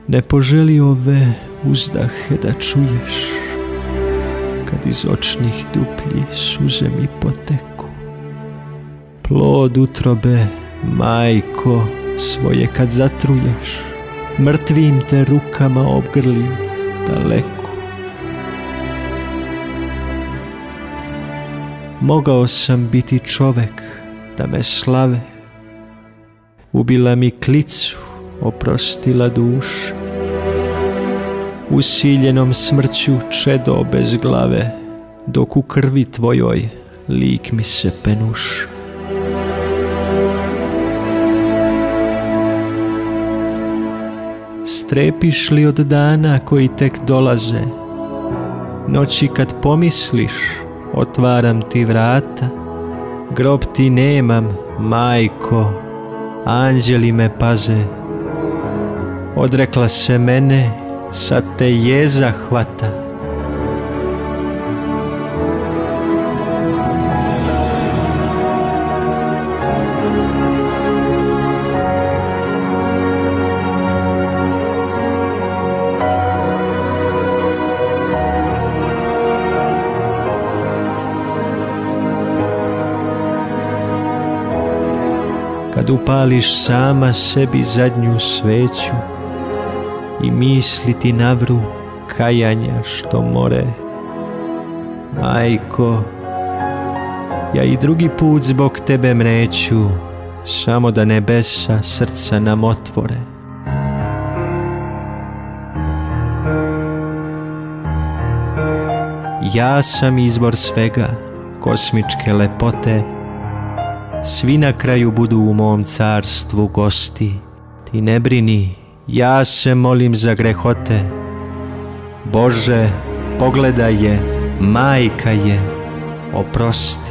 Ne poželi ove uzdahe da čuješ, kad iz očnih duplji suze mi poteku. Plod utrobe, majko, svoje kad zatruješ, mrtvim te rukama obgrlim daleko. Mogao sam biti čovek da me slave, ubila mi klicu, oprostila duša. Usiljenom smrću čedo bez glave, dok u krvi tvojoj lik mi se penuša. Strepiš li od dana koji tek dolaze? Noći kad pomisliš, otvaram ti vrata. Grob ti nemam, majko, anđeli me paze. Odrekla se mene, sad te jeza hvata. Kad upališ sama sebi zadnju sveću i misli ti navru kajanja što more, majko, ja i drugi put zbog tebe mreću, samo da nebesa srca nam otvore. Ja sam izvor svega, kosmičke lepote, svi na kraju budu u mom carstvu gosti. Ti ne brini, ja se molim za grehote. Bože, pogledaj je, majka je, oprosti.